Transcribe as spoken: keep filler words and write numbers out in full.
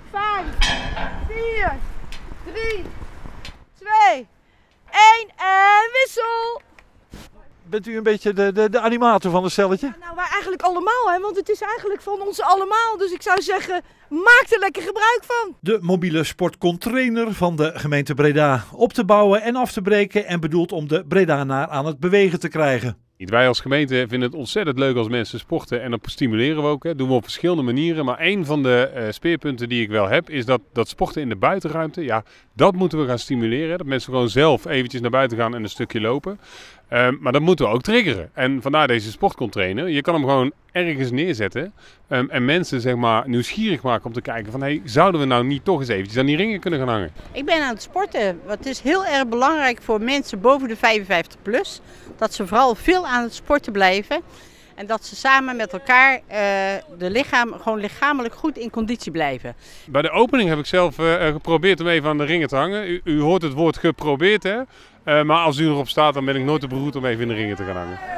vijf, vier, drie, twee, één en wissel! Bent u een beetje de, de, de animator van het stelletje? Nou, wij eigenlijk allemaal, hè, want het is eigenlijk van ons allemaal. Dus ik zou zeggen, maak er lekker gebruik van. De mobiele sportcontrainer van de gemeente Breda. Op te bouwen en af te breken en bedoeld om de Bredanaar aan het bewegen te krijgen. Wij als gemeente vinden het ontzettend leuk als mensen sporten en dat stimuleren we ook. Dat doen we op verschillende manieren. Maar een van de uh, speerpunten die ik wel heb is dat, dat sporten in de buitenruimte, ja, dat moeten we gaan stimuleren. Dat mensen gewoon zelf eventjes naar buiten gaan en een stukje lopen. Uh, maar dat moeten we ook triggeren. En vandaar deze sportcontrainer. Je kan hem gewoon ergens neerzetten um, en mensen zeg maar nieuwsgierig maken om te kijken van hey, zouden we nou niet toch eens eventjes aan die ringen kunnen gaan hangen? Ik ben aan het sporten. Het is heel erg belangrijk voor mensen boven de vijfenvijftig plus. Dat ze vooral veel aan het sporten blijven. En dat ze samen met elkaar uh, de lichaam, gewoon lichamelijk goed in conditie blijven. Bij de opening heb ik zelf uh, geprobeerd om even aan de ringen te hangen. U, u hoort het woord geprobeerd, hè? Uh, maar als u erop staat, dan ben ik nooit te beroerd om even in de ringen te gaan hangen.